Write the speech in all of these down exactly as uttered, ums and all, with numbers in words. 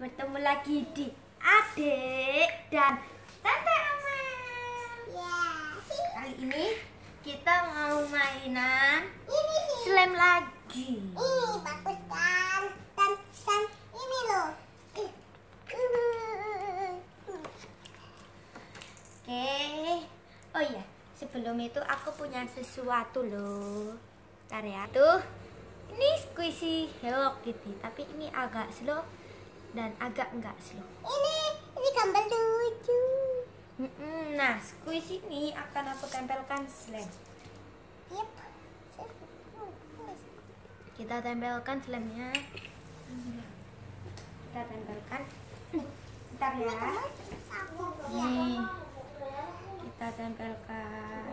bertemu lagi di Adik dan Tante Amel. Kali ini kita mau mainan ini slime lagi. Ini bagus kan? Dan dan ini loh. Oke. Oh iya, sebelum itu aku punya sesuatu loh. Bentar ya tuh. Ini squishy Hello Kitty, tapi ini agak slow dan agak enggak slow. Ini ini gambar lucu. Mm-mm. Nah, squishy ini akan aku tempelkan slime. Yep. Kita tempelkan slime-nya. Kita tempelkan. Bentar ya. Nih. Kita tempelkan.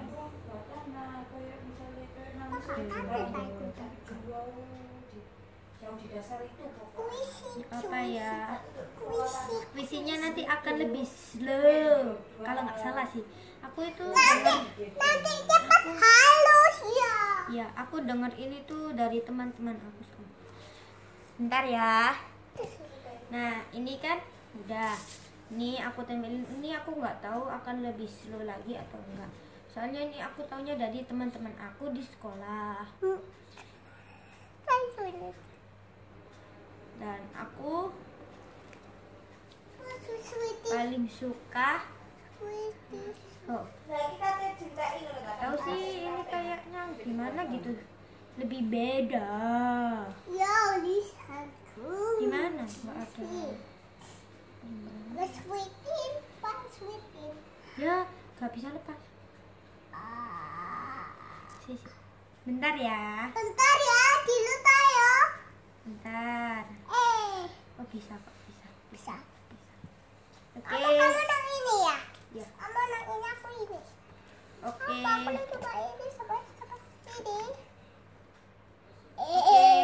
Apa ya? Squishy-nya nanti akan lebih slow. Kalau nggak salah sih. Aku itu Nanti nanti cepat halus ya. Ya, aku dengar ini tuh dari teman-teman aku. Bentar ya. Nah, ini kan udah. Ini aku tempelin. Ini aku nggak tahu akan lebih slow lagi atau enggak. Soalnya ini aku taunya dari teman-teman aku di sekolah. Dan aku paling suka oh, tahu sih ini kayaknya gimana gitu, lebih beda. Ya, lihatku. Gimana? Nggak ada. Sweetin, Pak, sweetin. Ya, nggak bisa lepas. Sisi. Bentar ya. Bentar ya, dulu tayo. Bentar. Eh, Oh bisa kok, bisa. bisa. Oke. Apa kamu nang ini ya? Ya. Kamu nang ini, aku ini. Oke. Apa aku boleh coba ini sama sama ini? Eh, Oke. eh.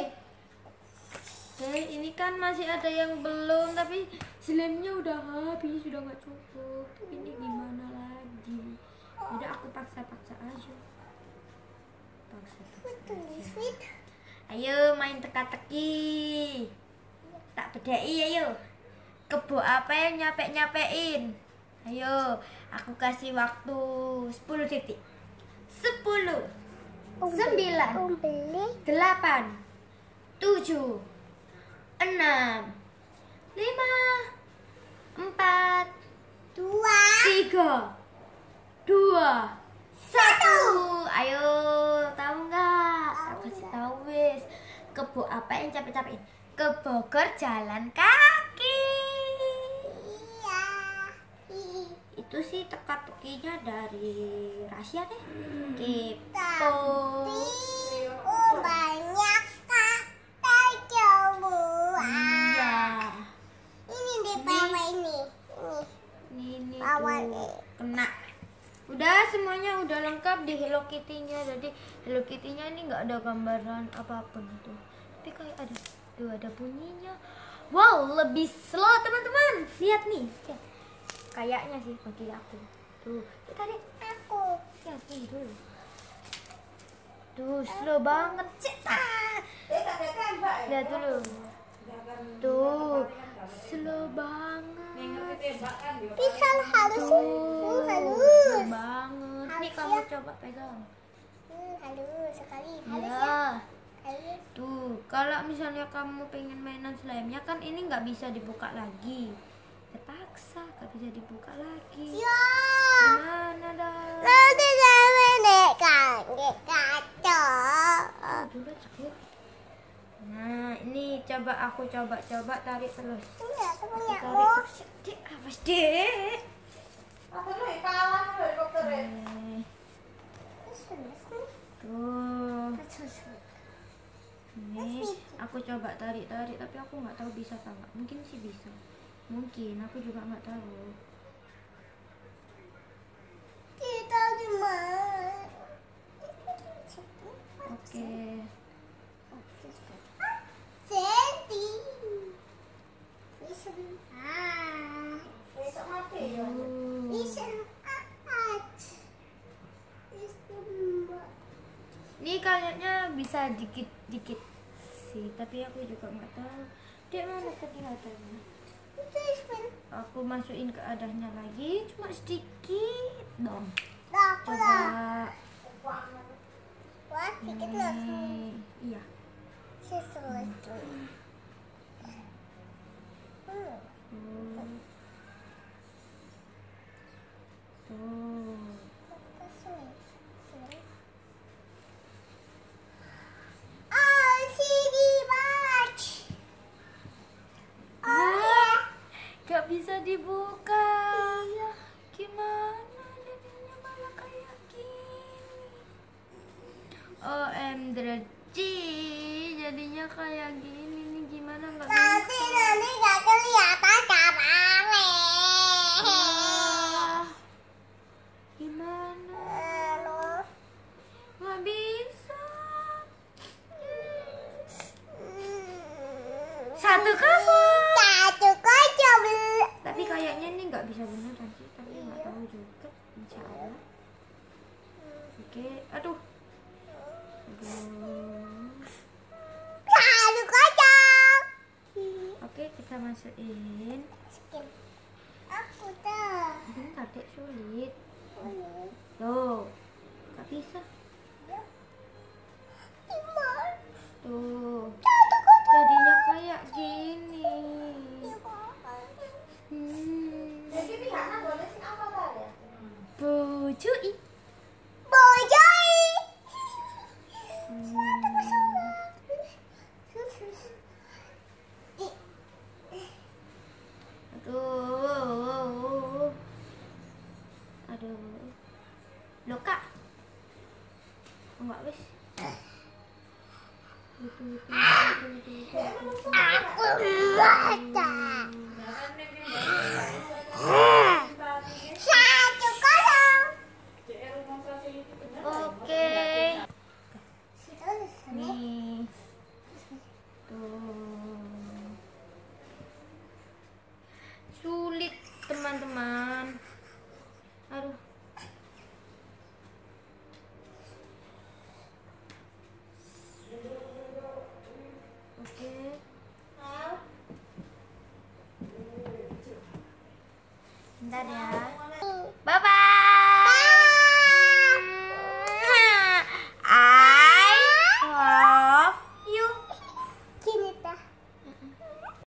Oke, ini kan masih ada yang belum, tapi slime-nya udah habis, sudah nggak cukup. Tapi ini gimana lagi? Udah aku paksa-paksa aja. Paksa-paksa aja. Sweet. Ayo main teka-teki. Tak bedai ayo. Kebo apa yang nyapek-nyapein? Ayo, aku kasih waktu sepuluh detik. sepuluh, sembilan, Beli. delapan, tujuh, enam, lima, empat, Dua. tiga, dua, satu. Ayo, tahu nggak? Aku kasih tahu wis. Kebo apa yang capek-capekin? Ke Bogor jalan kaki. Iya. Ih. Itu sih teka-tekinya dari rahasia deh. Kepo. Tapi oh banyak kata coba. Iya. Ini di bawah ini. Ini Ini bawah tuh ini. kena. Udah semuanya udah lengkap di Hello Kitty-nya. Jadi Hello Kitty-nya ini nggak ada gambaran apapun tuh. Tapi kayak ada tuh ada bunyinya. Wow, lebih slow teman-teman. Lihat nih. Lihat. Kayaknya sih bagi aku. Tuh, kita lihat Aku. ya sini dulu. Tuh, slow banget. Cetak. Lihat dulu. Tuh, slow banget. Bisa halus. Tuh, Hmm, halus. slow banget. Nih Halus kamu ya? coba pegang. Hmm, halus sekali. Halus ya. Ya. Halus. Tuh, kalau misalnya kamu pengen mainan slime-nya kan ini nggak bisa dibuka lagi. Terpaksa nggak bisa dibuka lagi. Ya. Gimana dong? Nanti saya naik kaki kaca. Dulu sakit. Nah, ini coba aku coba-coba tarik terus. Ini aku Aku punya tarik oh. terus. Dek, awas dek. Eh, Tuh. Ini aku coba tarik-tarik tapi aku nggak tahu bisa apa nggak. Mungkin sih bisa. Mungkin aku juga nggak tahu. Kita di mana? Oke. Senti. Listen. Ah. Tuh. Listen. Ah. Listen. Ini kayaknya bisa dikit-dikit sih, tapi aku juga nggak tahu. Dia mana tadi katanya? Aku masukin ke adahnya lagi, cuma sedikit dong. Nah, aku lah. Coba. Wah, sedikit langsung. Nih, iya. Sesuai. Hmm. Tuh. Tuh. Oh, C D match. Oh, Gak bisa dibuka. Gimana jadinya malah kayak gini? O M G, jadinya kayak gini nih, gimana nggak nanti bisa? nanti nggak kelihatan kamarnya. Wah, gimana? Halo. Nggak bisa. Satu kosong. Satu kosong. Tapi kayaknya ini nggak bisa beneran sih, tapi nggak tahu juga. Insya Allah. Oke, aduh. Aduh. Satu kosong. Oke, kita masukin. Aku dah. Bentar dek, sulit. Tuh, nggak bisa. Tuh, jadinya kayak gini. Hmm. Jadi pihaknya boleh sih apa tadi? Bujui. Bojoi. Aduh. Aduh. Loh kak. Enggak wis. Itu itu itu itu itu. Aku baca. Satu kosong. Oke. Nih. Tuh. Sulit teman-teman. Aduh. Oke. Bentar ya. Bye bye.